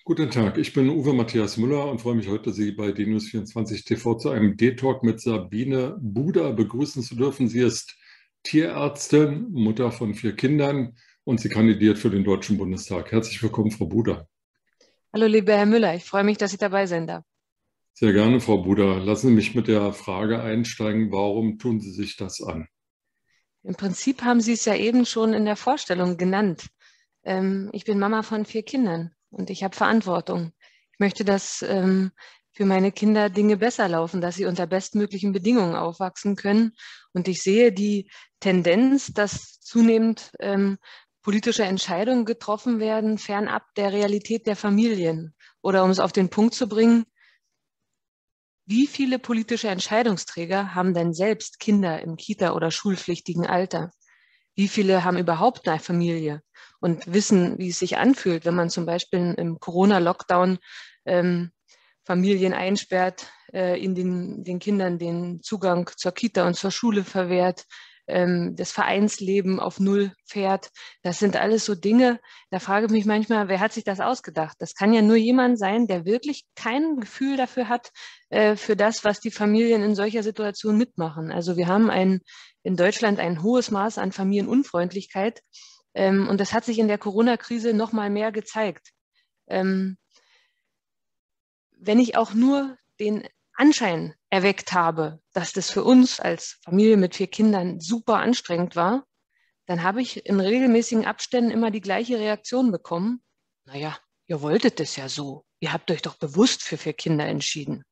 Guten Tag, ich bin Uwe Matthias Müller und freue mich heute, Sie bei DNews24 TV zu einem D-Talk mit Sabine Buda begrüßen zu dürfen. Sie ist Tierärztin, Mutter von 4 Kindern und sie kandidiert für den Deutschen Bundestag. Herzlich willkommen, Frau Buda. Hallo, lieber Herr Müller, ich freue mich, dass ich dabei sein darf. Sehr gerne, Frau Buda. Lassen Sie mich mit der Frage einsteigen, warum tun Sie sich das an? Im Prinzip haben Sie es ja eben schon in der Vorstellung genannt. Ich bin Mama von 4 Kindern und ich habe Verantwortung. Ich möchte, dass für meine Kinder Dinge besser laufen, dass sie unter bestmöglichen Bedingungen aufwachsen können. Und ich sehe die Tendenz, dass zunehmend politische Entscheidungen getroffen werden, fernab der Realität der Familien. Oder um es auf den Punkt zu bringen, wie viele politische Entscheidungsträger haben denn selbst Kinder im Kita- oder schulpflichtigen Alter? Wie viele haben überhaupt eine Familie und wissen, wie es sich anfühlt, wenn man zum Beispiel im Corona-Lockdown ähm, Familien einsperrt, in den Kindern den Zugang zur Kita und zur Schule verwehrt, das Vereinsleben auf Null fährt. Das sind alles so Dinge, da frage ich mich manchmal, wer hat sich das ausgedacht? Das kann ja nur jemand sein, der wirklich kein Gefühl dafür hat, für das, was die Familien in solcher Situation mitmachen. Also wir haben in Deutschland ein hohes Maß an Familienunfreundlichkeit, und das hat sich in der Corona-Krise noch mal mehr gezeigt. Ähm, Wenn ich auch nur den Anschein erweckt habe, dass das für uns als Familie mit 4 Kindern super anstrengend war, dann habe ich in regelmäßigen Abständen immer die gleiche Reaktion bekommen. Naja, ihr wolltet es ja so. Ihr habt euch doch bewusst für 4 Kinder entschieden.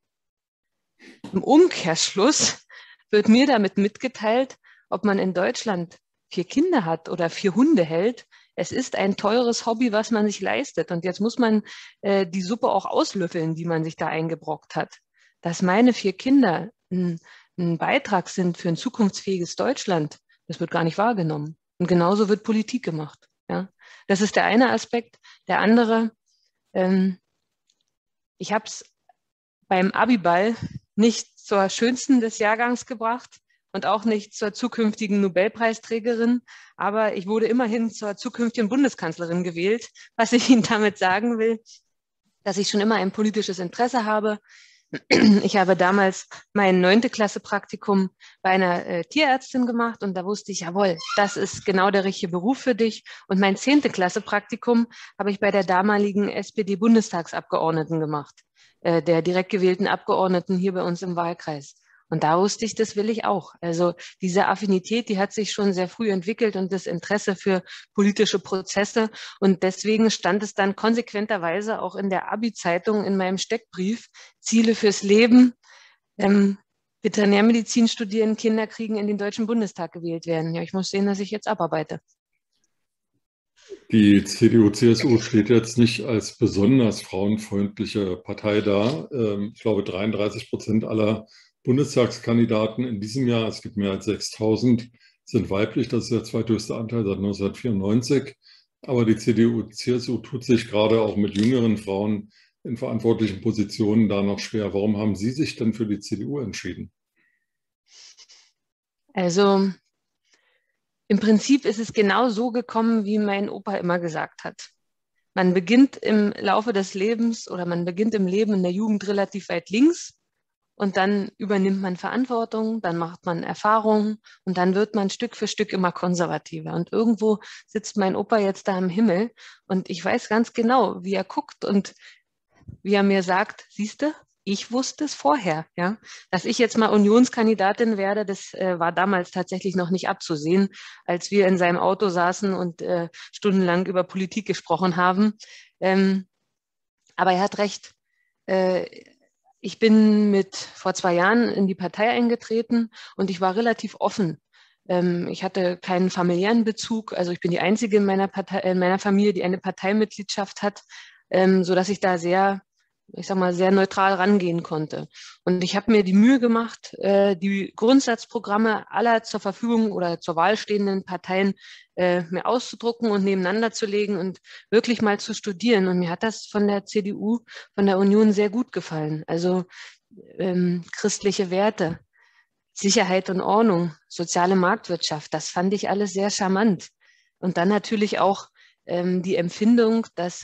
Im Umkehrschluss wird mir damit mitgeteilt, ob man in Deutschland 4 Kinder hat oder 4 Hunde hält. Es ist ein teures Hobby, was man sich leistet. Und jetzt muss man die Suppe auch auslöffeln, die man sich da eingebrockt hat. Dass meine 4 Kinder ein Beitrag sind für ein zukunftsfähiges Deutschland, das wird gar nicht wahrgenommen. Und genauso wird Politik gemacht. Ja? Das ist der eine Aspekt. Der andere, ähm, ich habe es beim Abiball nicht zur schönsten des Jahrgangs gebracht und auch nicht zur zukünftigen Nobelpreisträgerin, aber ich wurde immerhin zur zukünftigen Bundeskanzlerin gewählt, was ich Ihnen damit sagen will, dass ich schon immer ein politisches Interesse habe. Ich habe damals mein 9. Klasse Praktikum bei einer Tierärztin gemacht und da wusste ich, jawohl, das ist genau der richtige Beruf für dich. Und mein 10. Klasse Praktikum habe ich bei der damaligen SPD-Bundestagsabgeordneten gemacht, der direkt gewählten Abgeordneten hier bei uns im Wahlkreis. Und da wusste ich, das will ich auch. Also diese Affinität, die hat sich schon sehr früh entwickelt und das Interesse für politische Prozesse. Und deswegen stand es dann konsequenterweise auch in der Abi-Zeitung in meinem Steckbrief, Ziele fürs Leben, ähm, Veterinärmedizin studieren, Kinder kriegen, in den Deutschen Bundestag gewählt werden. Ja, ich muss sehen, dass ich jetzt abarbeite. Die CDU-CSU steht jetzt nicht als besonders frauenfreundliche Partei da. Ich glaube, 33% aller Bundestagskandidaten in diesem Jahr, es gibt mehr als 6.000, sind weiblich. Das ist der zweithöchste Anteil seit 1994. Aber die CDU-CSU tut sich gerade auch mit jüngeren Frauen in verantwortlichen Positionen da noch schwer. Warum haben Sie sich denn für die CDU entschieden? Also im Prinzip ist es genau so gekommen, wie mein Opa immer gesagt hat. Man beginnt im Laufe des Lebens oder man beginnt im Leben in der Jugend relativ weit links und dann übernimmt man Verantwortung, dann macht man Erfahrungen und dann wird man Stück für Stück immer konservativer. Und irgendwo sitzt mein Opa jetzt da im Himmel und ich weiß ganz genau, wie er guckt und wie er mir sagt, siehste, ich wusste es vorher, ja. Dass ich jetzt mal Unionskandidatin werde, das war damals tatsächlich noch nicht abzusehen, als wir in seinem Auto saßen und stundenlang über Politik gesprochen haben. Ähm, aber er hat recht. Äh, Ich bin mit vor 2 Jahren in die Partei eingetreten und ich war relativ offen. Ich hatte keinen familiären Bezug, also ich bin die einzige in meiner Partei, in meiner Familie, die eine Parteimitgliedschaft hat, so dass ich da sehr, ich sag mal, sehr neutral rangehen konnte. Und ich habe mir die Mühe gemacht, die Grundsatzprogramme aller zur Verfügung oder zur Wahl stehenden Parteien mir auszudrucken und nebeneinander zu legen und wirklich mal zu studieren. Und mir hat das von der CDU, von der Union sehr gut gefallen. Also christliche Werte, Sicherheit und Ordnung, soziale Marktwirtschaft, das fand ich alles sehr charmant. Und dann natürlich auch die Empfindung, dass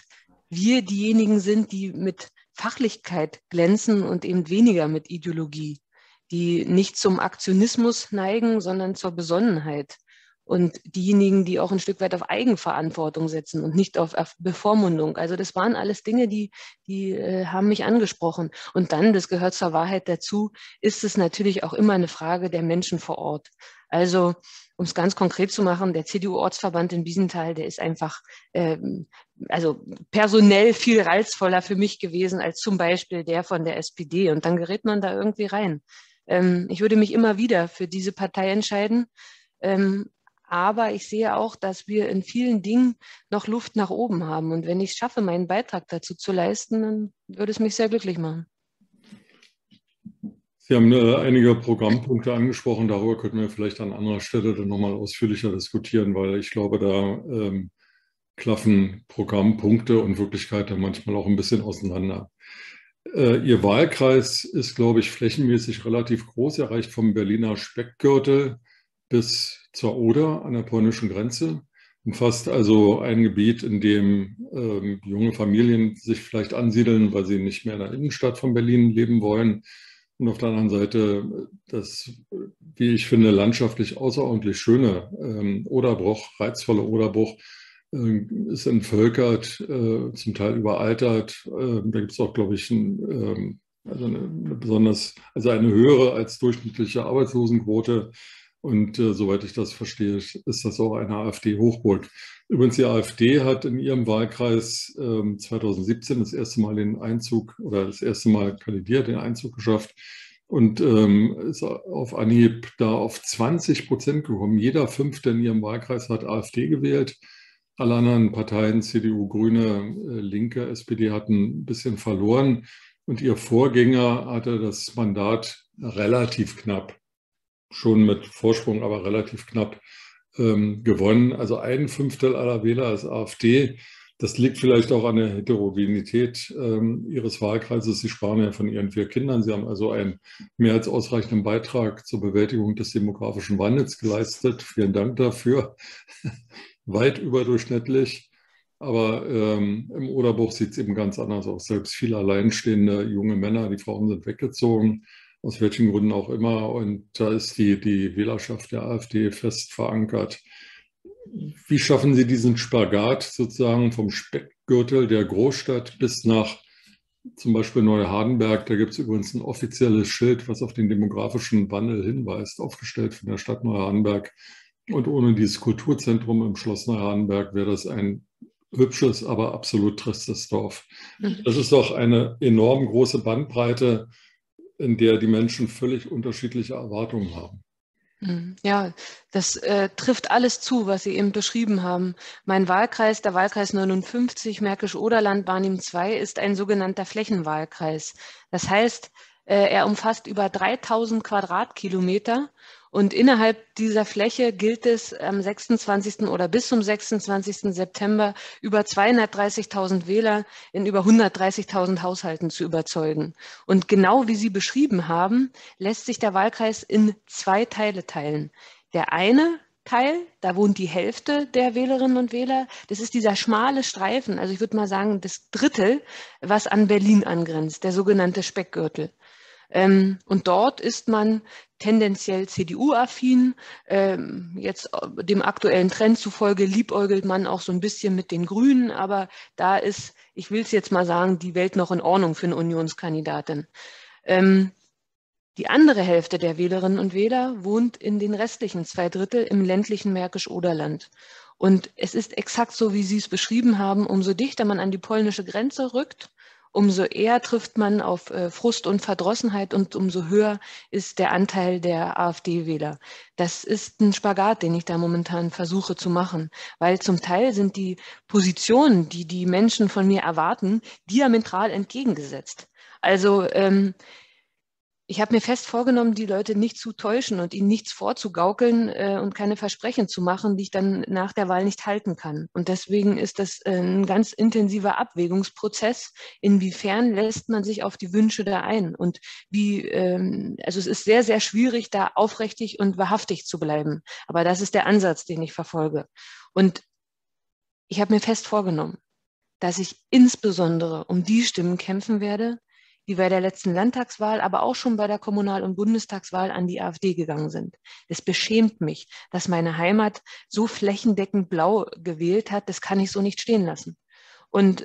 wir diejenigen sind, die mit Fachlichkeit glänzen und eben weniger mit Ideologie, die nicht zum Aktionismus neigen, sondern zur Besonnenheit. Und diejenigen, die auch ein Stück weit auf Eigenverantwortung setzen und nicht auf Bevormundung. Also das waren alles Dinge, die haben mich angesprochen. Und dann, das gehört zur Wahrheit dazu, ist es natürlich auch immer eine Frage der Menschen vor Ort. Also, um es ganz konkret zu machen, der CDU-Ortsverband in Wiesenthal, der ist einfach also personell viel reizvoller für mich gewesen als zum Beispiel der von der SPD. Und dann gerät man da irgendwie rein. Ich würde mich immer wieder für diese Partei entscheiden. Aber ich sehe auch, dass wir in vielen Dingen noch Luft nach oben haben. Und wenn ich es schaffe, meinen Beitrag dazu zu leisten, dann würde es mich sehr glücklich machen. Sie haben einige Programmpunkte angesprochen. Darüber könnten wir vielleicht an anderer Stelle dann nochmal ausführlicher diskutieren, weil ich glaube, da klaffen Programmpunkte und Wirklichkeit dann manchmal auch ein bisschen auseinander. Ihr Wahlkreis ist, glaube ich, flächenmäßig relativ groß. Er reicht vom Berliner Speckgürtel bis zur Oder an der polnischen Grenze. Umfasst also ein Gebiet, in dem junge Familien sich vielleicht ansiedeln, weil sie nicht mehr in der Innenstadt von Berlin leben wollen. Und auf der anderen Seite das, wie ich finde, landschaftlich außerordentlich schöne Oderbruch, reizvolle Oderbruch, ist entvölkert, zum Teil überaltert. Da gibt es auch, glaube ich, also eine höhere als durchschnittliche Arbeitslosenquote. Und soweit ich das verstehe, ist das auch eine AfD-Hochburg. Übrigens, die AfD hat in ihrem Wahlkreis 2017 das erste Mal den Einzug oder das erste Mal kandidiert, den Einzug geschafft und ist auf Anhieb da auf 20% gekommen. Jeder Fünfte in ihrem Wahlkreis hat AfD gewählt. Alle anderen Parteien, CDU, Grüne, Linke, SPD, hatten ein bisschen verloren. Und ihr Vorgänger hatte das Mandat relativ knapp, schon mit Vorsprung, aber relativ knapp gewonnen. Also ein Fünftel aller Wähler ist AfD. Das liegt vielleicht auch an der Heterogenität Ihres Wahlkreises. Sie sprachen ja von Ihren 4 Kindern. Sie haben also einen mehr als ausreichenden Beitrag zur Bewältigung des demografischen Wandels geleistet. Vielen Dank dafür. Weit überdurchschnittlich. Aber im Oderbruch sieht es eben ganz anders aus. Selbst viele alleinstehende junge Männer, die Frauen sind weggezogen, aus welchen Gründen auch immer. Und da ist die Wählerschaft der AfD fest verankert. Wie schaffen Sie diesen Spagat sozusagen vom Speckgürtel der Großstadt bis nach zum Beispiel Neuhardenberg? Da gibt es übrigens ein offizielles Schild, was auf den demografischen Wandel hinweist, aufgestellt von der Stadt Neuhardenberg. Und ohne dieses Kulturzentrum im Schloss Neuhardenberg wäre das ein hübsches, aber absolut tristes Dorf. Das ist doch eine enorm große Bandbreite, in der die Menschen völlig unterschiedliche Erwartungen haben. Ja, das trifft alles zu, was Sie eben beschrieben haben. Mein Wahlkreis, der Wahlkreis 59, Märkisch-Oderland, Barnim II, ist ein sogenannter Flächenwahlkreis. Das heißt, er umfasst über 3000 Quadratkilometer und innerhalb dieser Fläche gilt es am 26. oder bis zum 26. September über 230.000 Wähler in über 130.000 Haushalten zu überzeugen. Und genau wie Sie beschrieben haben, lässt sich der Wahlkreis in 2 Teile teilen. Der eine Teil, da wohnt die Hälfte der Wählerinnen und Wähler. Das ist dieser schmale Streifen, also ich würde mal sagen, das Drittel, was an Berlin angrenzt, der sogenannte Speckgürtel. Und dort ist man tendenziell CDU-affin. Jetzt dem aktuellen Trend zufolge liebäugelt man auch so ein bisschen mit den Grünen, aber da ist, ich will es jetzt mal sagen, die Welt noch in Ordnung für eine Unionskandidatin. Die andere Hälfte der Wählerinnen und Wähler wohnt in den restlichen 2 Drittel im ländlichen Märkisch-Oderland. Und es ist exakt so, wie Sie es beschrieben haben, umso dichter man an die polnische Grenze rückt, umso eher trifft man auf Frust und Verdrossenheit und umso höher ist der Anteil der AfD-Wähler. Das ist ein Spagat, den ich da momentan versuche zu machen, weil zum Teil sind die Positionen, die die Menschen von mir erwarten, diametral entgegengesetzt. Also ich habe mir fest vorgenommen, die Leute nicht zu täuschen und ihnen nichts vorzugaukeln und keine Versprechen zu machen, die ich dann nach der Wahl nicht halten kann. Und deswegen ist das ein ganz intensiver Abwägungsprozess. Inwiefern lässt man sich auf die Wünsche da ein? Und also es ist sehr, sehr schwierig, da aufrichtig und wahrhaftig zu bleiben. Aber das ist der Ansatz, den ich verfolge. Und ich habe mir fest vorgenommen, dass ich insbesondere um die Stimmen kämpfen werde, die bei der letzten Landtagswahl, aber auch schon bei der Kommunal- und Bundestagswahl an die AfD gegangen sind. Es beschämt mich, dass meine Heimat so flächendeckend blau gewählt hat. Das kann ich so nicht stehen lassen. Und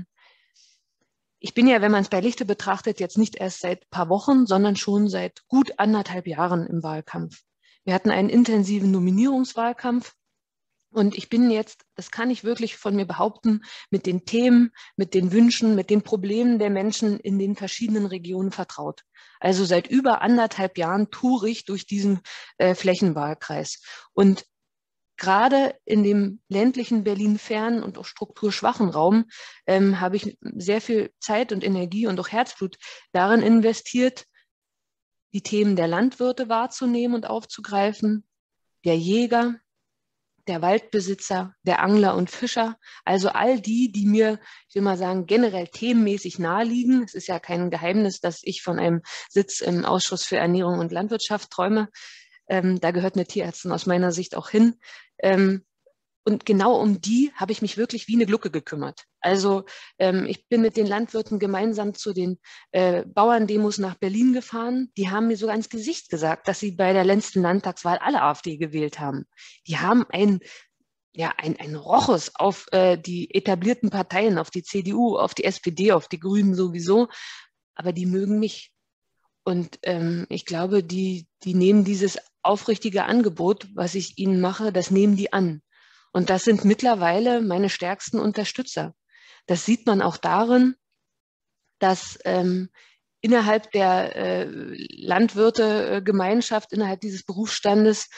ich bin ja, wenn man es bei Lichte betrachtet, jetzt nicht erst seit ein paar Wochen, sondern schon seit gut 1,5 Jahren im Wahlkampf. Wir hatten einen intensiven Nominierungswahlkampf. Und ich bin jetzt, das kann ich wirklich von mir behaupten, mit den Themen, mit den Wünschen, mit den Problemen der Menschen in den verschiedenen Regionen vertraut. Also seit über 1,5 Jahren toure ich durch diesen Flächenwahlkreis. Und gerade in dem ländlichen Berlin-fernen und auch strukturschwachen Raum habe ich sehr viel Zeit und Energie und auch Herzblut darin investiert, die Themen der Landwirte wahrzunehmen und aufzugreifen, der Jäger, der Waldbesitzer, der Angler und Fischer, also all die, die mir, ich will mal sagen, generell themenmäßig naheliegen. Es ist ja kein Geheimnis, dass ich von einem Sitz im Ausschuss für Ernährung und Landwirtschaft träume. Da gehört eine Tierärztin aus meiner Sicht auch hin. Und genau um die habe ich mich wirklich wie eine Glucke gekümmert. Also ich bin mit den Landwirten gemeinsam zu den Bauerndemos nach Berlin gefahren. Die haben mir sogar ins Gesicht gesagt, dass sie bei der letzten Landtagswahl alle AfD gewählt haben. Die haben ein Rochus auf die etablierten Parteien, auf die CDU, auf die SPD, auf die Grünen sowieso. Aber die mögen mich. Und ich glaube, die nehmen dieses aufrichtige Angebot, was ich ihnen mache, das nehmen die an. Und das sind mittlerweile meine stärksten Unterstützer. Das sieht man auch darin, dass innerhalb der Landwirte-Gemeinschaft, innerhalb dieses Berufsstandes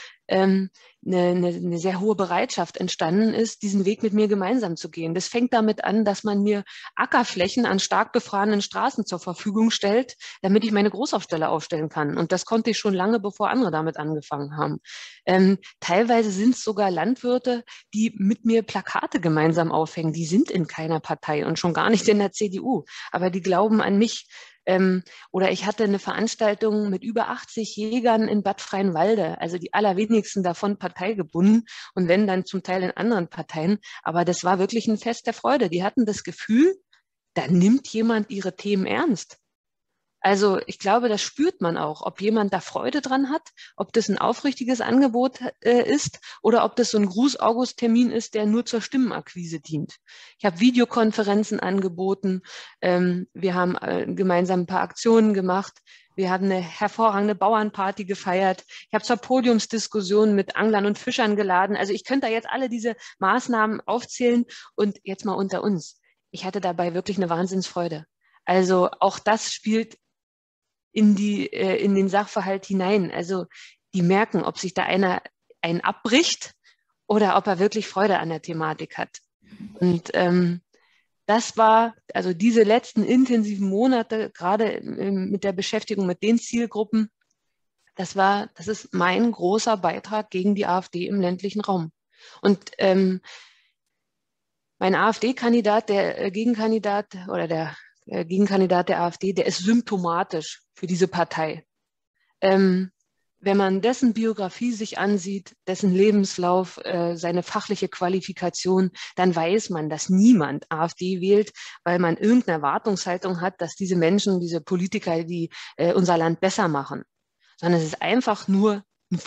eine sehr hohe Bereitschaft entstanden ist, diesen Weg mit mir gemeinsam zu gehen. Das fängt damit an, dass man mir Ackerflächen an stark befahrenen Straßen zur Verfügung stellt, damit ich meine Großaufsteller aufstellen kann. Und das konnte ich schon lange, bevor andere damit angefangen haben. Teilweise sind es sogar Landwirte, die mit mir Plakate gemeinsam aufhängen. Die sind in keiner Partei und schon gar nicht in der CDU, aber die glauben an mich. Oder ich hatte eine Veranstaltung mit über 80 Jägern in Bad Freienwalde, also die allerwenigsten davon parteigebunden und wenn dann zum Teil in anderen Parteien. Aber das war wirklich ein Fest der Freude. Die hatten das Gefühl, da nimmt jemand ihre Themen ernst. Also ich glaube, das spürt man auch, ob jemand da Freude dran hat, ob das ein aufrichtiges Angebot ist oder ob das so ein Gruß-August-Termin ist, der nur zur Stimmenakquise dient. Ich habe Videokonferenzen angeboten, wir haben gemeinsam ein paar Aktionen gemacht, wir haben eine hervorragende Bauernparty gefeiert, ich habe zur Podiumsdiskussion mit Anglern und Fischern geladen. Also ich könnte da jetzt alle diese Maßnahmen aufzählen und jetzt mal unter uns. Ich hatte dabei wirklich eine Wahnsinnsfreude. Also auch das spielt in den Sachverhalt hinein. Also die merken, ob sich da einer einen abbricht oder ob er wirklich Freude an der Thematik hat. Und das war, also diese letzten intensiven Monate, gerade mit der Beschäftigung mit den Zielgruppen, das ist mein großer Beitrag gegen die AfD im ländlichen Raum. Und mein AfD-Kandidat, der Gegenkandidat oder der Gegenkandidat der AfD, der ist symptomatisch für diese Partei. Wenn man dessen Biografie sich ansieht, dessen Lebenslauf, seine fachliche Qualifikation, dann weiß man, dass niemand AfD wählt, weil man irgendeine Erwartungshaltung hat, dass diese Menschen, diese Politiker, die unser Land besser machen. Sondern es ist einfach nur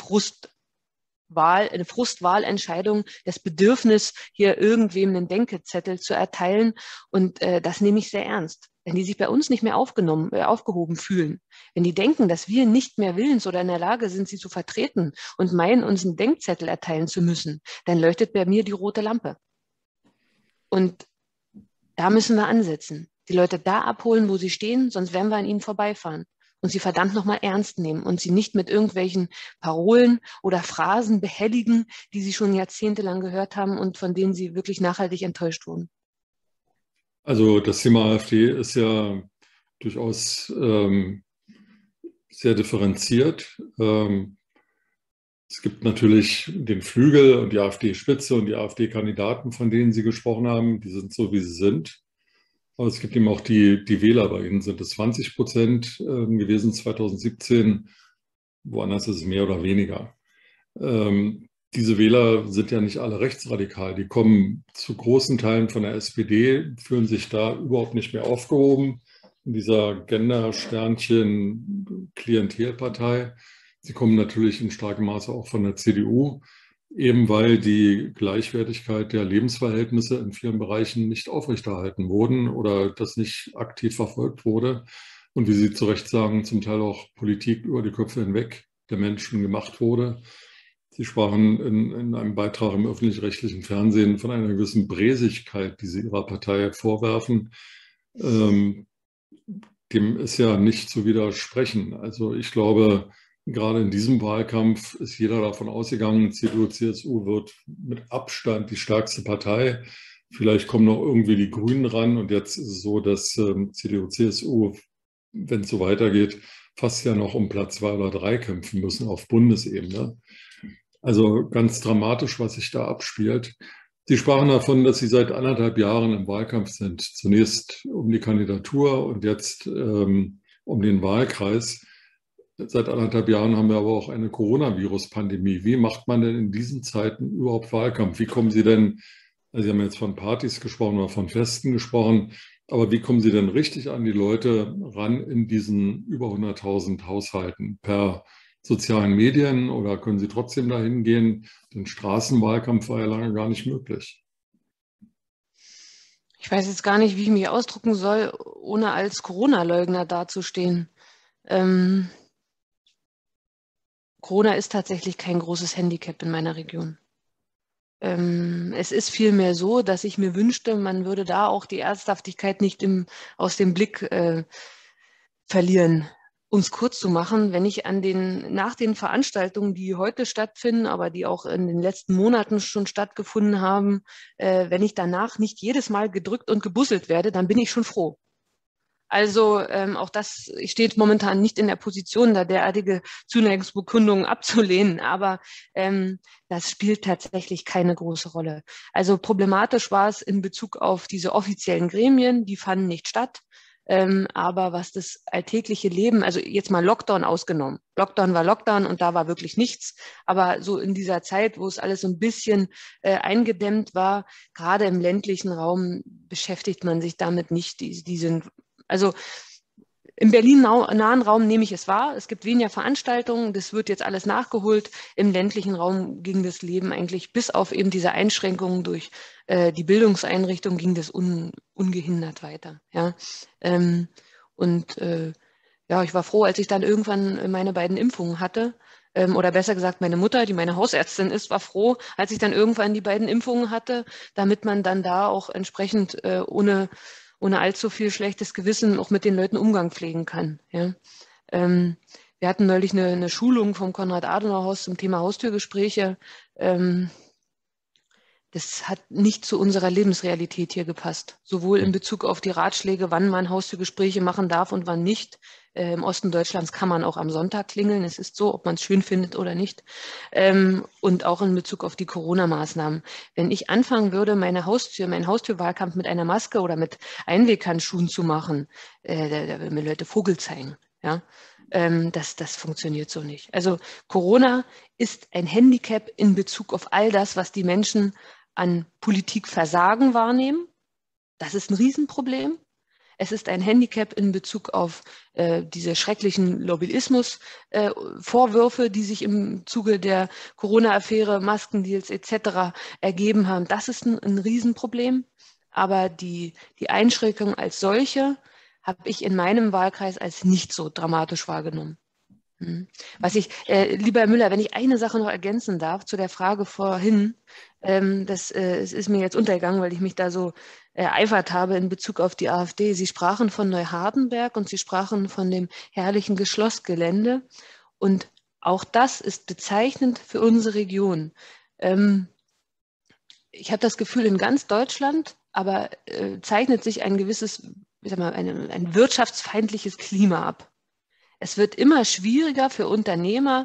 eine Frustwahlentscheidung, das Bedürfnis, hier irgendwem einen Denkezettel zu erteilen. Und das nehme ich sehr ernst. Wenn die sich bei uns nicht mehr aufgehoben fühlen, wenn die denken, dass wir nicht mehr willens oder in der Lage sind, sie zu vertreten und meinen, uns einen Denkzettel erteilen zu müssen, dann leuchtet bei mir die rote Lampe. Und da müssen wir ansetzen. Die Leute da abholen, wo sie stehen, sonst werden wir an ihnen vorbeifahren. Und sie verdammt nochmal ernst nehmen und sie nicht mit irgendwelchen Parolen oder Phrasen behelligen, die sie schon jahrzehntelang gehört haben und von denen sie wirklich nachhaltig enttäuscht wurden. Also das Thema AfD ist ja durchaus sehr differenziert. Es gibt natürlich den Flügel und die AfD-Spitze und die AfD-Kandidaten, von denen Sie gesprochen haben, die sind so, wie sie sind. Aber es gibt eben auch die Wähler, bei Ihnen sind es 20% gewesen 2017, woanders ist es mehr oder weniger. diese Wähler sind ja nicht alle rechtsradikal. Die kommen zu großen Teilen von der SPD, fühlen sich da überhaupt nicht mehr aufgehoben in dieser Gender-Sternchen-Klientelpartei. Sie kommen natürlich in starkem Maße auch von der CDU, eben weil die Gleichwertigkeit der Lebensverhältnisse in vielen Bereichen nicht aufrechterhalten wurden oder das nicht aktiv verfolgt wurde. Und wie Sie zu Recht sagen, zum Teil auch Politik über die Köpfe hinweg der Menschen gemacht wurde. Sie sprachen in einem Beitrag im öffentlich-rechtlichen Fernsehen von einer gewissen Bräsigkeit, die Sie Ihrer Partei vorwerfen. Dem ist ja nicht zu widersprechen. Also ich glaube, gerade in diesem Wahlkampf ist jeder davon ausgegangen, CDU, CSU wird mit Abstand die stärkste Partei. Vielleicht kommen noch irgendwie die Grünen ran. Und jetzt ist es so, dass CDU, CSU, wenn es so weitergeht, fast ja noch um Platz 2 oder 3 kämpfen müssen auf Bundesebene. Also ganz dramatisch, was sich da abspielt. Sie sprachen davon, dass Sie seit 1,5 Jahren im Wahlkampf sind. Zunächst um die Kandidatur und jetzt um den Wahlkreis. Seit 1,5 Jahren haben wir aber auch eine Coronavirus-Pandemie. Wie macht man denn in diesen Zeiten überhaupt Wahlkampf? Wie kommen Sie denn, also Sie haben jetzt von Partys gesprochen oder von Festen gesprochen, aber wie kommen Sie denn richtig an die Leute ran in diesen über 100.000 Haushalten? Per sozialen Medien oder können Sie trotzdem dahin gehen? Den Straßenwahlkampf war ja lange gar nicht möglich. Ich weiß jetzt gar nicht, wie ich mich ausdrücken soll, ohne als Corona-Leugner dazustehen. Corona ist tatsächlich kein großes Handicap in meiner Region. Es ist vielmehr so, dass ich mir wünschte, man würde da auch die Ernsthaftigkeit nicht aus dem Blick verlieren. Um es kurz zu machen, wenn ich nach den Veranstaltungen, die heute stattfinden, aber die auch in den letzten Monaten schon stattgefunden haben, wenn ich danach nicht jedes Mal gedrückt und gebusselt werde, dann bin ich schon froh. Also auch das steht momentan nicht in der Position, da derartige Zuneigung abzulehnen, aber das spielt tatsächlich keine große Rolle. Also problematisch war es in Bezug auf diese offiziellen Gremien, die fanden nicht statt. Aber was das alltägliche Leben, also jetzt mal Lockdown ausgenommen. Lockdown war Lockdown und da war wirklich nichts. Aber so in dieser Zeit, wo es alles so ein bisschen eingedämmt war, gerade im ländlichen Raum beschäftigt man sich damit nicht. Die sind, also im Berlin-nahen Raum nehme ich es wahr. Es gibt weniger Veranstaltungen. Das wird jetzt alles nachgeholt. Im ländlichen Raum ging das Leben eigentlich bis auf eben diese Einschränkungen durch die Bildungseinrichtung ging das ungehindert weiter. Ja. Ja, ich war froh, als ich dann irgendwann meine beiden Impfungen hatte. Oder besser gesagt, meine Mutter, die meine Hausärztin ist, war froh, als ich dann irgendwann die beiden Impfungen hatte, damit man dann da auch entsprechend ohne allzu viel schlechtes Gewissen auch mit den Leuten Umgang pflegen kann. Ja. Wir hatten neulich eine Schulung vom Konrad-Adenauer-Haus zum Thema Haustürgespräche. Das hat nicht zu unserer Lebensrealität hier gepasst. Sowohl in Bezug auf die Ratschläge, wann man Haustürgespräche machen darf und wann nicht. Im Osten Deutschlands kann man auch am Sonntag klingeln. Es ist so, ob man es schön findet oder nicht. Und auch in Bezug auf die Corona-Maßnahmen. Wenn ich anfangen würde, meinen Haustürwahlkampf mit einer Maske oder mit Einweghandschuhen zu machen, da würden mir Leute Vogel zeigen. Ja? Das funktioniert so nicht. Also Corona ist ein Handicap in Bezug auf all das, was die Menschen an Politikversagen wahrnehmen. Das ist ein Riesenproblem. Es ist ein Handicap in Bezug auf diese schrecklichen Lobbyismus-Vorwürfe, die sich im Zuge der Corona-Affäre, Maskendeals etc. ergeben haben. Das ist ein Riesenproblem. Aber die Einschränkung als solche habe ich in meinem Wahlkreis als nicht so dramatisch wahrgenommen. Lieber Herr Müller, wenn ich eine Sache noch ergänzen darf zu der Frage vorhin, es ist mir jetzt untergegangen, weil ich mich da so ereifert habe in Bezug auf die AfD. Sie sprachen von Neuhardenberg und Sie sprachen von dem herrlichen Geschlossgelände. Und auch das ist bezeichnend für unsere Region. Ich habe das Gefühl, in ganz Deutschland aber zeichnet sich ein gewisses, ein wirtschaftsfeindliches Klima ab. Es wird immer schwieriger für Unternehmer,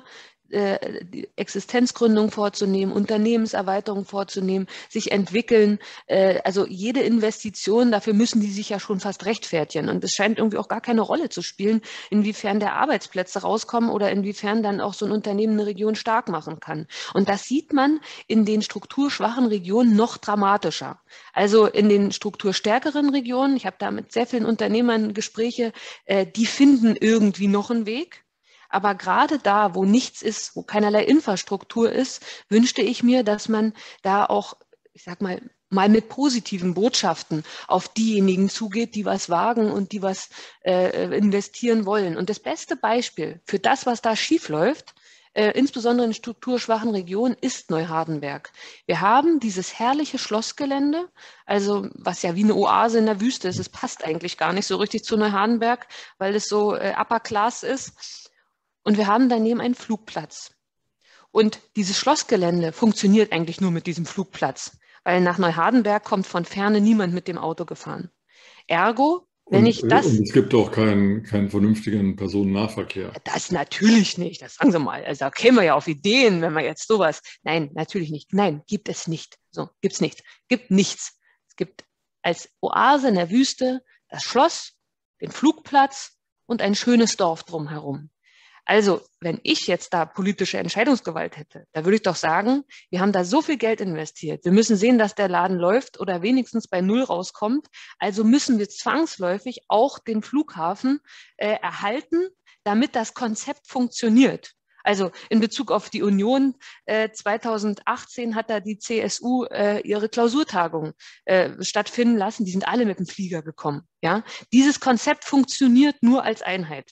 die Existenzgründung vorzunehmen, Unternehmenserweiterung vorzunehmen, sich entwickeln. Also jede Investition, dafür müssen die sich ja schon fast rechtfertigen. Und es scheint irgendwie auch gar keine Rolle zu spielen, inwiefern der Arbeitsplätze rauskommen oder inwiefern dann auch so ein Unternehmen eine Region stark machen kann. Und das sieht man in den strukturschwachen Regionen noch dramatischer. Also in den strukturstärkeren Regionen, ich habe da mit sehr vielen Unternehmern Gespräche, die finden irgendwie noch einen Weg. Aber gerade da, wo nichts ist, wo keinerlei Infrastruktur ist, wünschte ich mir, dass man da auch, ich sag mal mit positiven Botschaften auf diejenigen zugeht, die was wagen und die was investieren wollen. Und das beste Beispiel für das, was da schiefläuft, insbesondere in strukturschwachen Regionen, ist Neuhardenberg. Wir haben dieses herrliche Schlossgelände, also was ja wie eine Oase in der Wüste ist. Es passt eigentlich gar nicht so richtig zu Neuhardenberg, weil es so Upper Class ist. Und wir haben daneben einen Flugplatz. Und dieses Schlossgelände funktioniert eigentlich nur mit diesem Flugplatz, weil nach Neuhardenberg kommt von Ferne niemand mit dem Auto gefahren. Ergo, wenn ich das... Und es gibt auch keinen vernünftigen Personennahverkehr. Das natürlich nicht, das sagen Sie mal. Also da kämen wir ja auf Ideen, wenn wir jetzt sowas... Nein, natürlich nicht. Nein, gibt es nicht. So, gibt es nicht. Gibt nichts. Es gibt als Oase in der Wüste das Schloss, den Flugplatz und ein schönes Dorf drumherum. Also, wenn ich jetzt da politische Entscheidungsgewalt hätte, da würde ich doch sagen, wir haben da so viel Geld investiert. Wir müssen sehen, dass der Laden läuft oder wenigstens bei Null rauskommt. Also müssen wir zwangsläufig auch den Flughafen erhalten, damit das Konzept funktioniert. Also in Bezug auf die Union, 2018 hat da die CSU ihre Klausurtagung stattfinden lassen. Die sind alle mit dem Flieger gekommen. Ja? Dieses Konzept funktioniert nur als Einheit.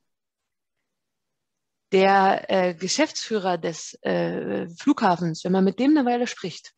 Der Geschäftsführer des Flughafens, wenn man mit dem eine Weile spricht,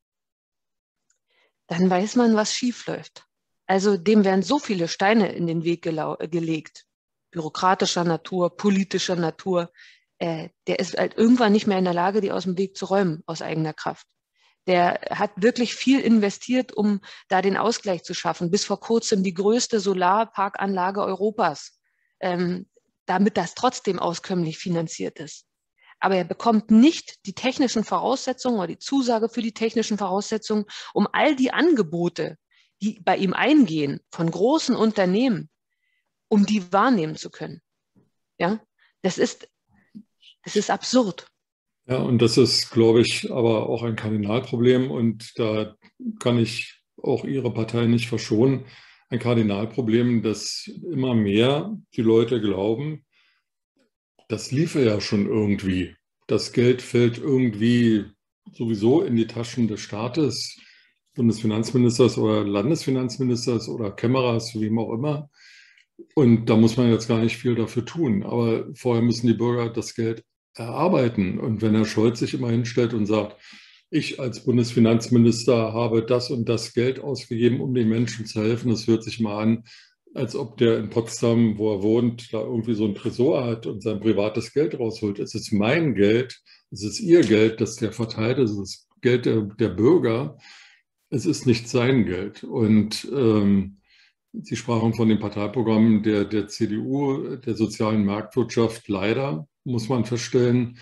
dann weiß man, was schief läuft. Also dem werden so viele Steine in den Weg gelegt, bürokratischer Natur, politischer Natur. Der ist halt irgendwann nicht mehr in der Lage, die aus dem Weg zu räumen, aus eigener Kraft. Der hat wirklich viel investiert, um da den Ausgleich zu schaffen. Bis vor kurzem die größte Solarparkanlage Europas. Damit das trotzdem auskömmlich finanziert ist. Aber er bekommt nicht die technischen Voraussetzungen oder die Zusage für die technischen Voraussetzungen, um all die Angebote, die bei ihm eingehen, von großen Unternehmen, um die wahrnehmen zu können. Ja, das ist absurd. Ja, und das ist, glaube ich, aber auch ein Kardinalproblem. Und da kann ich auch Ihre Partei nicht verschonen. Ein Kardinalproblem, dass immer mehr die Leute glauben, das liefe ja schon irgendwie. Das Geld fällt irgendwie sowieso in die Taschen des Staates, Bundesfinanzministers oder Landesfinanzministers oder Kämmerers, wem auch immer. Und da muss man jetzt gar nicht viel dafür tun. Aber vorher müssen die Bürger das Geld erarbeiten. Und wenn Herr Scholz sich immer hinstellt und sagt, ich als Bundesfinanzminister habe das und das Geld ausgegeben, um den Menschen zu helfen. Das hört sich mal an, als ob der in Potsdam, wo er wohnt, da irgendwie so ein Tresor hat und sein privates Geld rausholt. Es ist mein Geld, es ist Ihr Geld, das der verteilt, es ist das Geld der Bürger. Es ist nicht sein Geld. Und Sie sprachen von dem Parteiprogramm der CDU, der sozialen Marktwirtschaft. Leider muss man feststellen,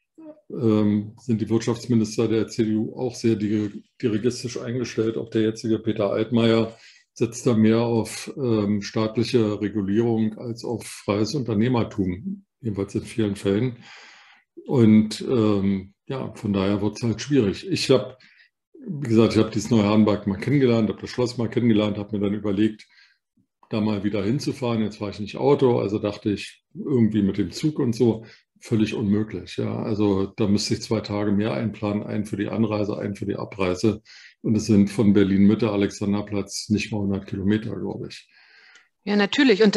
sind die Wirtschaftsminister der CDU auch sehr dirigistisch eingestellt. Auch der jetzige Peter Altmaier setzt da mehr auf staatliche Regulierung als auf freies Unternehmertum, jedenfalls in vielen Fällen. Und ja, von daher wird es halt schwierig. Wie gesagt, ich habe dieses Neuhardenberg mal kennengelernt, habe das Schloss mal kennengelernt, habe mir dann überlegt, da mal wieder hinzufahren. Jetzt fahre ich nicht Auto, also dachte ich irgendwie mit dem Zug und so. Völlig unmöglich. Ja. Also da müsste ich 2 Tage mehr einplanen, einen für die Anreise, einen für die Abreise. Und es sind von Berlin Mitte, Alexanderplatz, nicht mal 100 Kilometer, glaube ich. Ja, natürlich. Und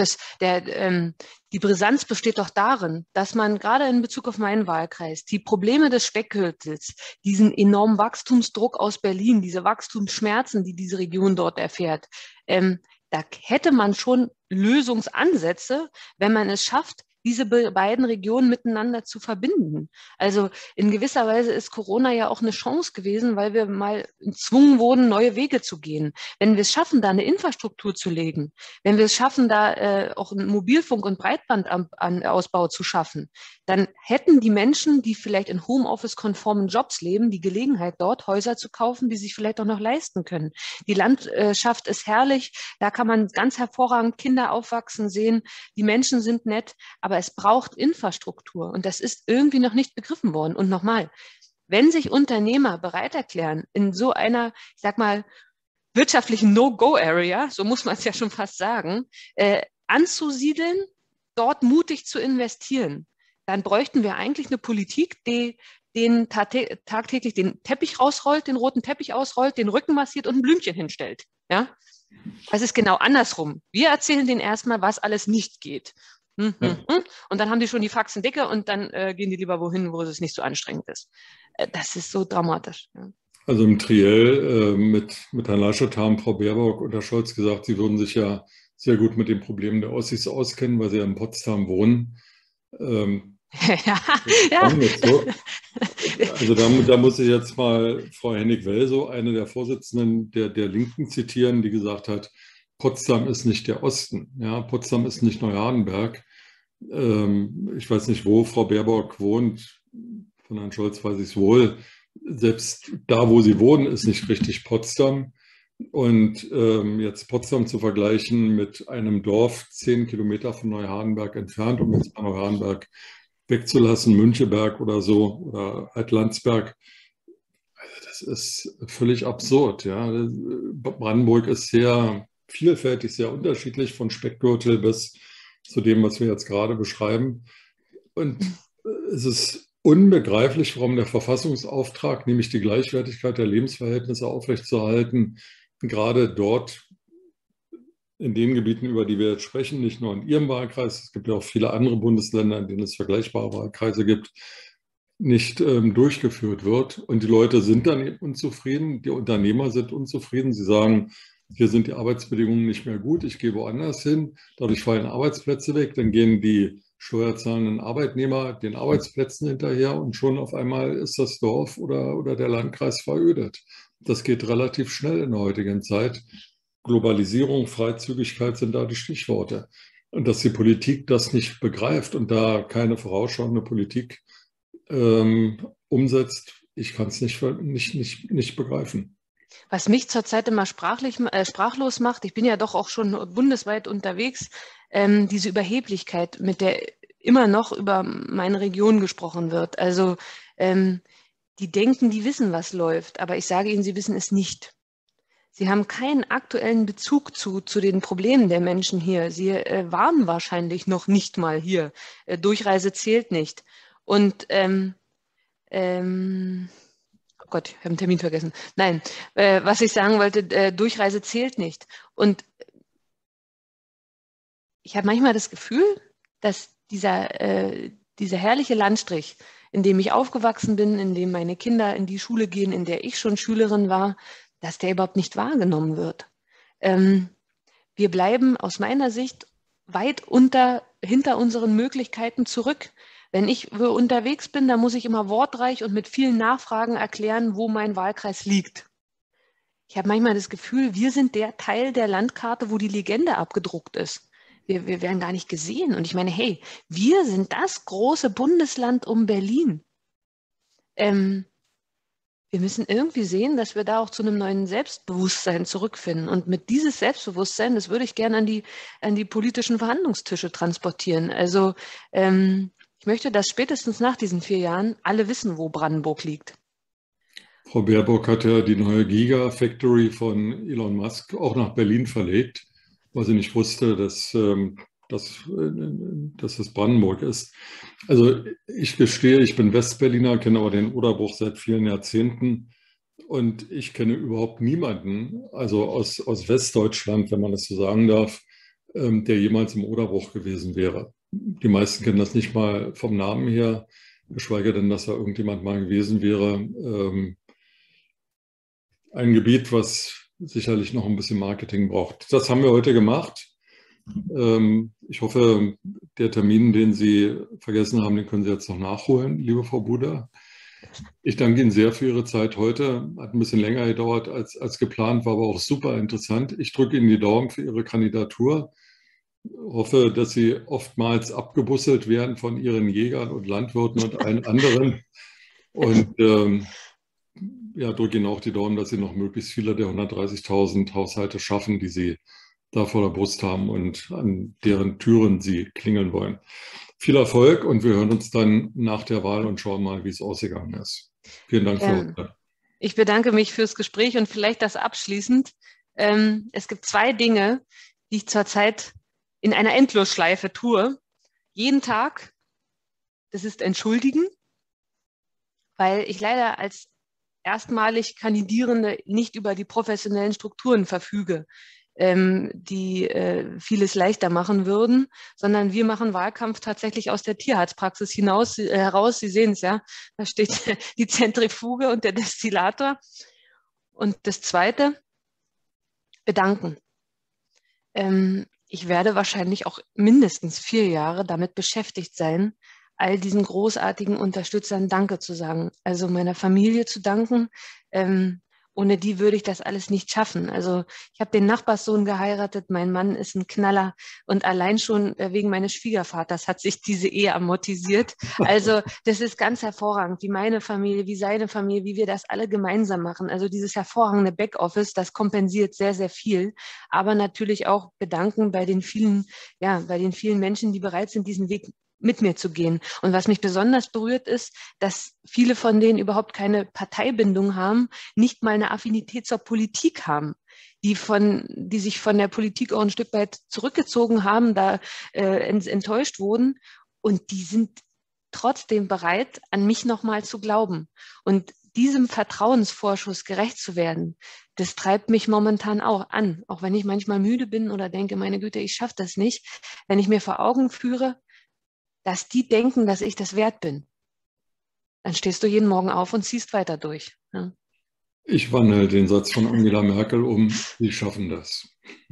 die Brisanz besteht doch darin, dass man gerade in Bezug auf meinen Wahlkreis die Probleme des Speckgürtels, diesen enormen Wachstumsdruck aus Berlin, diese Wachstumsschmerzen, die diese Region dort erfährt, da hätte man schon Lösungsansätze, wenn man es schafft, diese beiden Regionen miteinander zu verbinden. Also in gewisser Weise ist Corona ja auch eine Chance gewesen, weil wir mal gezwungen wurden, neue Wege zu gehen. Wenn wir es schaffen, da eine Infrastruktur zu legen, wenn wir es schaffen, da auch einen Mobilfunk- und Breitbandausbau zu schaffen, dann hätten die Menschen, die vielleicht in Homeoffice-konformen Jobs leben, die Gelegenheit, dort Häuser zu kaufen, die sich vielleicht auch noch leisten können. Die Landschaft ist herrlich, da kann man ganz hervorragend Kinder aufwachsen sehen, die Menschen sind nett, aber es braucht Infrastruktur und das ist irgendwie noch nicht begriffen worden. Und nochmal, wenn sich Unternehmer bereit erklären, in so einer, ich sag mal, wirtschaftlichen No-Go-Area, so muss man es ja schon fast sagen, anzusiedeln, dort mutig zu investieren, dann bräuchten wir eigentlich eine Politik, die den tagtäglich den Teppich rausrollt, den roten Teppich ausrollt, den Rücken massiert und ein Blümchen hinstellt. Ja? Das ist genau andersrum. Wir erzählen denen erstmal, was alles nicht geht. Und dann haben die schon die Faxen dicke und dann gehen die lieber wohin, wo es nicht so anstrengend ist. Das ist so dramatisch. Ja. Also im Triell mit Herrn Laschet haben Frau Baerbock und Herr Scholz gesagt, sie würden sich ja sehr gut mit den Problemen der Ossis auskennen, weil sie ja in Potsdam wohnen. Ja. So. Also da muss ich jetzt mal Frau Hennig-Welsow, eine der Vorsitzenden der Linken, zitieren, die gesagt hat, Potsdam ist nicht der Osten. Ja, Potsdam ist nicht Neuhardenberg. Ich weiß nicht, wo Frau Baerbock wohnt. Von Herrn Scholz weiß ich es wohl. Selbst da, wo sie wohnen, ist nicht richtig Potsdam. Und jetzt Potsdam zu vergleichen mit einem Dorf 10 Kilometer von Neuhardenberg entfernt, um jetzt mal Neuhardenberg wegzulassen, Müncheberg oder so, oder Altlandsberg, also das ist völlig absurd. Ja. Brandenburg ist sehr vielfältig, sehr unterschiedlich, von Speckgürtel bis zu dem, was wir jetzt gerade beschreiben. Und es ist unbegreiflich, warum der Verfassungsauftrag, nämlich die Gleichwertigkeit der Lebensverhältnisse aufrechtzuerhalten, gerade dort in den Gebieten, über die wir jetzt sprechen, nicht nur in Ihrem Wahlkreis, es gibt ja auch viele andere Bundesländer, in denen es vergleichbare Wahlkreise gibt, nicht durchgeführt wird. Und die Leute sind dann unzufrieden, die Unternehmer sind unzufrieden. Sie sagen, hier sind die Arbeitsbedingungen nicht mehr gut, ich gehe woanders hin, dadurch fallen Arbeitsplätze weg, dann gehen die steuerzahlenden Arbeitnehmer den Arbeitsplätzen hinterher und schon auf einmal ist das Dorf oder der Landkreis verödet. Das geht relativ schnell in der heutigen Zeit. Globalisierung, Freizügigkeit sind da die Stichworte. Und dass die Politik das nicht begreift und da keine vorausschauende Politik umsetzt, ich kann es nicht begreifen. Was mich zurzeit immer sprachlos macht, ich bin ja doch auch schon bundesweit unterwegs, diese Überheblichkeit, mit der immer noch über meine Region gesprochen wird. Also die denken, die wissen, was läuft, aber ich sage Ihnen, sie wissen es nicht. Sie haben keinen aktuellen Bezug zu den Problemen der Menschen hier. Sie waren wahrscheinlich noch nicht mal hier. Durchreise zählt nicht. Und oh Gott, ich habe einen Termin vergessen. Nein, was ich sagen wollte, Durchreise zählt nicht. Und ich habe manchmal das Gefühl, dass dieser herrliche Landstrich, in dem ich aufgewachsen bin, in dem meine Kinder in die Schule gehen, in der ich schon Schülerin war, dass der überhaupt nicht wahrgenommen wird. Wir bleiben aus meiner Sicht weit hinter unseren Möglichkeiten zurück. Wenn ich unterwegs bin, dann muss ich immer wortreich und mit vielen Nachfragen erklären, wo mein Wahlkreis liegt. Ich habe manchmal das Gefühl, wir sind der Teil der Landkarte, wo die Legende abgedruckt ist. Wir werden gar nicht gesehen. Und ich meine, hey, wir sind das große Bundesland um Berlin. Wir müssen irgendwie sehen, dass wir da auch zu einem neuen Selbstbewusstsein zurückfinden. Und mit dieses Selbstbewusstsein, das würde ich gerne an die politischen Verhandlungstische transportieren. Also ich möchte, dass spätestens nach diesen 4 Jahren alle wissen, wo Brandenburg liegt. Frau Baerbock hat ja die neue Gigafactory von Elon Musk auch nach Berlin verlegt, weil sie nicht wusste, dass es Brandenburg ist. Also ich gestehe, ich bin Westberliner, kenne aber den Oderbruch seit vielen Jahrzehnten und ich kenne überhaupt niemanden, also aus Westdeutschland, wenn man das so sagen darf, der jemals im Oderbruch gewesen wäre. Die meisten kennen das nicht mal vom Namen her, geschweige denn, dass da irgendjemand mal gewesen wäre. Ein Gebiet, was sicherlich noch ein bisschen Marketing braucht. Das haben wir heute gemacht. Ich hoffe, der Termin, den Sie vergessen haben, den können Sie jetzt noch nachholen, liebe Frau Buda. Ich danke Ihnen sehr für Ihre Zeit heute. Hat ein bisschen länger gedauert als geplant, war aber auch super interessant. Ich drücke Ihnen die Daumen für Ihre Kandidatur. Hoffe, dass Sie oftmals abgebusselt werden von Ihren Jägern und Landwirten und allen anderen. Und ja, drücke Ihnen auch die Daumen, dass Sie noch möglichst viele der 130.000 Haushalte schaffen, die Sie da vor der Brust haben und an deren Türen Sie klingeln wollen. Viel Erfolg und wir hören uns dann nach der Wahl und schauen mal, wie es ausgegangen ist. Vielen Dank für heute. Ich bedanke mich fürs Gespräch und vielleicht das abschließend. Es gibt 2 Dinge, die ich zurzeit in einer Endlosschleife tue. Jeden Tag, das ist entschuldigen, weil ich leider als erstmalig Kandidierende nicht über die professionellen Strukturen verfüge, die vieles leichter machen würden, sondern wir machen Wahlkampf tatsächlich aus der Tierarztpraxis heraus. Sie sehen es ja, da steht die Zentrifuge und der Destillator. Und das Zweite, bedanken. Ich werde wahrscheinlich auch mindestens 4 Jahre damit beschäftigt sein, all diesen großartigen Unterstützern Danke zu sagen. Also meiner Familie zu danken. Ohne die würde ich das alles nicht schaffen. Also ich habe den Nachbarssohn geheiratet, mein Mann ist ein Knaller und allein schon wegen meines Schwiegervaters hat sich diese Ehe amortisiert. Also das ist ganz hervorragend, wie meine Familie, wie seine Familie, wie wir das alle gemeinsam machen. Also dieses hervorragende Backoffice, das kompensiert sehr, sehr viel. Aber natürlich auch bedanken bei den vielen, ja, bei den vielen Menschen, die bereit sind, diesen Weg mit mir zu gehen. Und was mich besonders berührt ist, dass viele von denen überhaupt keine Parteibindung haben, nicht mal eine Affinität zur Politik haben, die sich von der Politik auch ein Stück weit zurückgezogen haben, da enttäuscht wurden. Und die sind trotzdem bereit, an mich nochmal zu glauben. Und diesem Vertrauensvorschuss gerecht zu werden, das treibt mich momentan auch an. Auch wenn ich manchmal müde bin oder denke, meine Güte, ich schaffe das nicht. Wenn ich mir vor Augen führe, dass die denken, dass ich das wert bin, dann stehst du jeden Morgen auf und ziehst weiter durch. Ja. Ich wandle den Satz von Angela Merkel um, Sie schaffen das.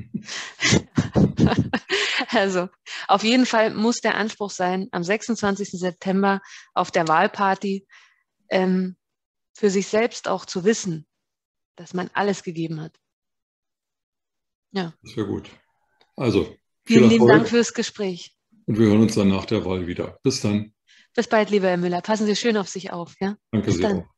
Also auf jeden Fall muss der Anspruch sein, am 26. September auf der Wahlparty für sich selbst auch zu wissen, dass man alles gegeben hat. Ja. Das wäre gut. Also, vielen lieben Dank fürs Gespräch. Und wir hören uns dann nach der Wahl wieder. Bis dann. Bis bald, lieber Herr Müller. Passen Sie schön auf sich auf. Ja? Danke sehr.